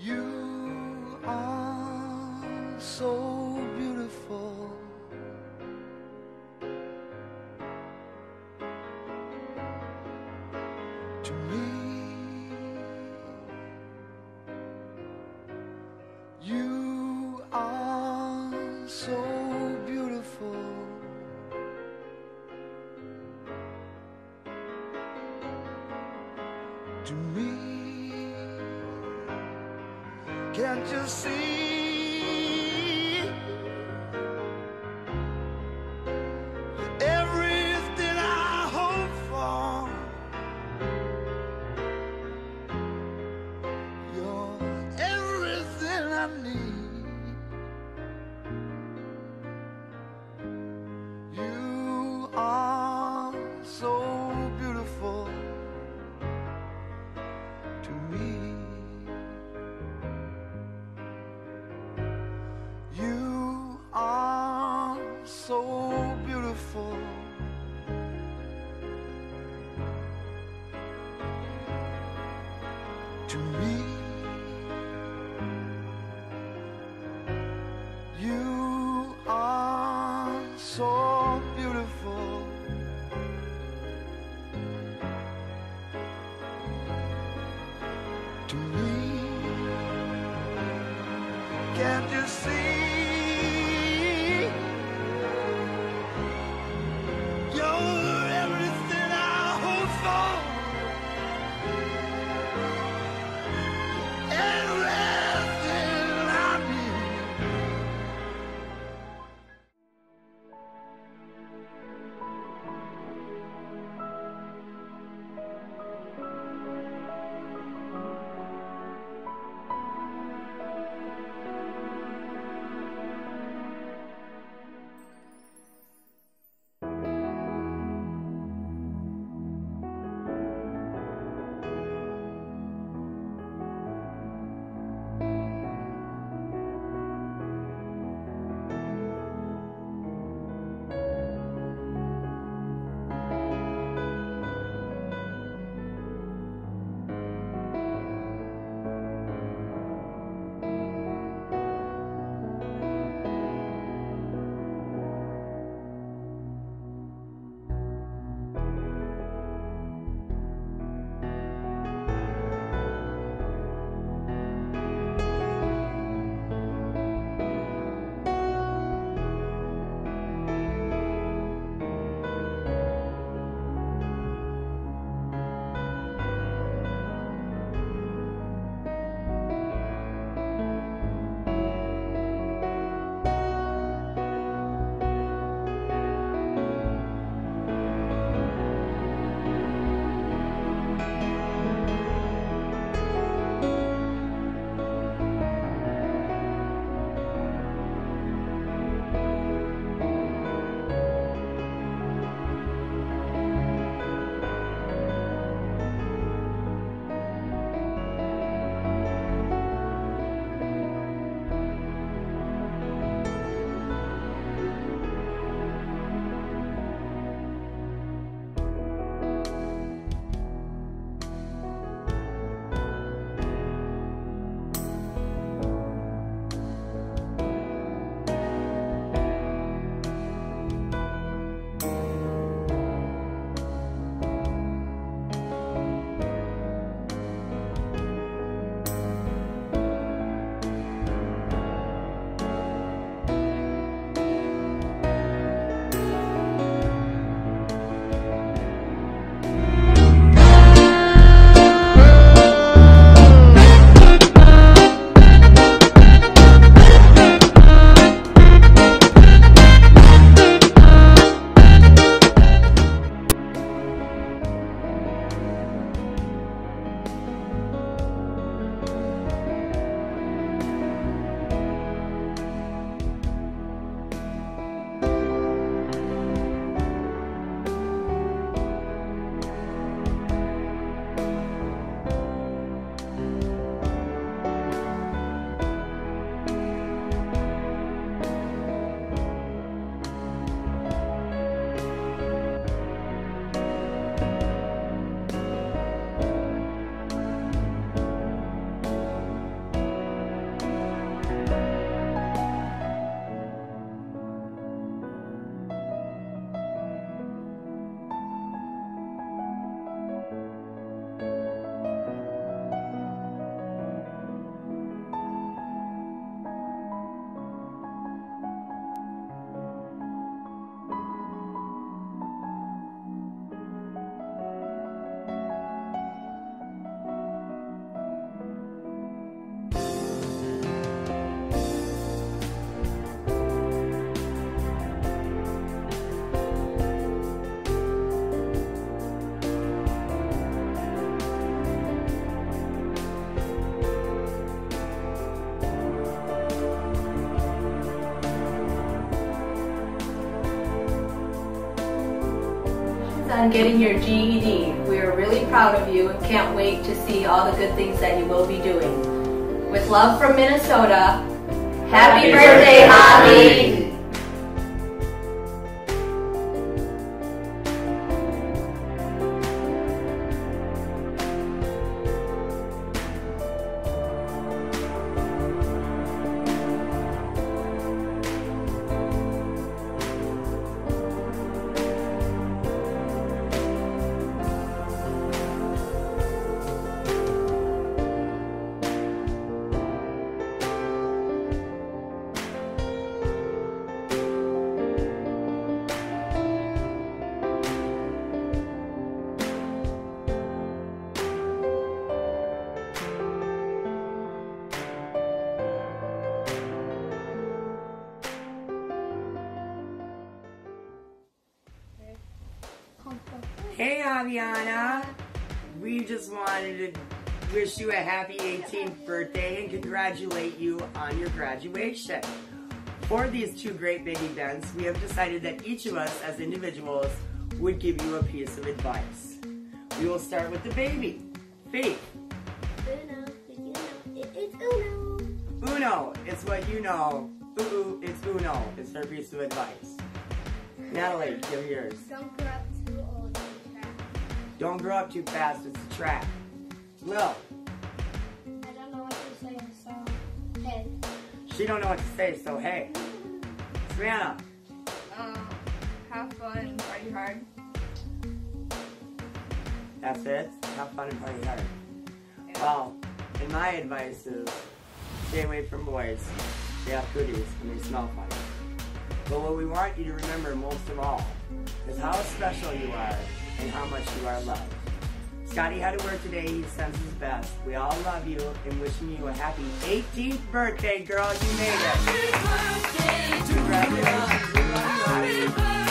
You are so beautiful. To me, you are so beautiful. To me, can't you see? Everything I hope for, you're everything I need. You are so beautiful to me. You are so beautiful. To me, you are so beautiful. To me, can't you see? You're everything I hope for. Everything I need. on getting your GED. We are really proud of you and can't wait to see all the good things that you will be doing. With love from Minnesota, happy birthday, Javi! Hey Aviana, we just wanted to wish you a happy 18th birthday and congratulate you on your graduation. For these two great big events, we have decided that each of us as individuals would give you a piece of advice. We will start with the baby, Faith. Uno, did you know? It's Uno. Uno, it's what you know. Ooh, it's Uno, it's her piece of advice. Natalie, give yours. Don't grow up too old to track. Don't grow up too fast, it's a trap. Lil, I don't know what to say, so hey. she don't know what to say, so hey. Savannah, Have fun and party hard. that's it? Have fun and party hard. Well, and my advice is stay away from boys. They have goodies and they smell funny. But what we want you to remember most of all is how special you are and how much you are loved. Scotty had to work today. He sends his best. We all love you and wishing you a happy 18th birthday, girl. You made it. Congratulations. We love you.